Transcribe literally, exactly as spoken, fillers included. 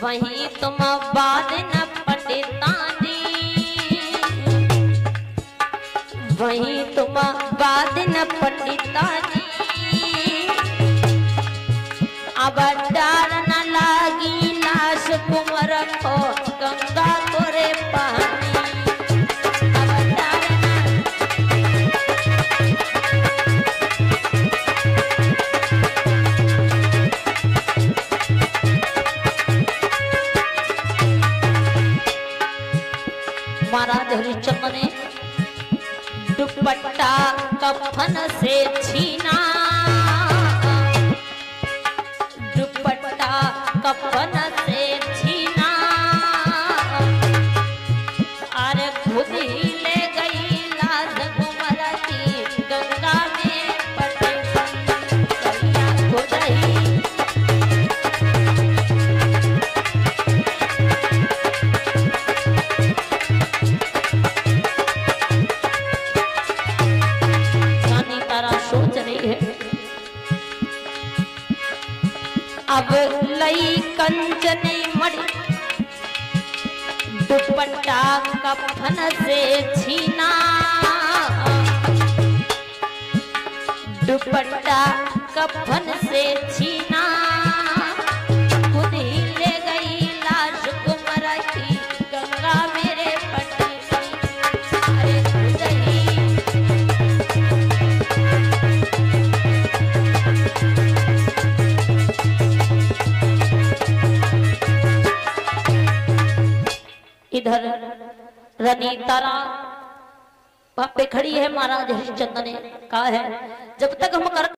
वहीं तुम बाद न पंडितानी, वहीं तुम बाद न पंडितानी। अब डार न लागी लाश तुम रखो गंगा तोरे पानी। महाराज हरिश्चंद्र ने दुपट्टा कफन से छीना, दुपट्टा कफन से छीना। अरे खुद ही ले गई लाश कुंवर की गंगा में पटे, खुद ही सोच रही है। अब लई कंचनी मड़ी दुपट्टा कफन से छीना, दुपट्टा कफन से छीना। खुद ही ले गई लाश कुंवर की गंगा मेरे पटे। अरे खुद ही इधर रनी तारा वहां पे खड़ी है। महाराज हरिश्चंद्र ने कहा है जब तक हम कर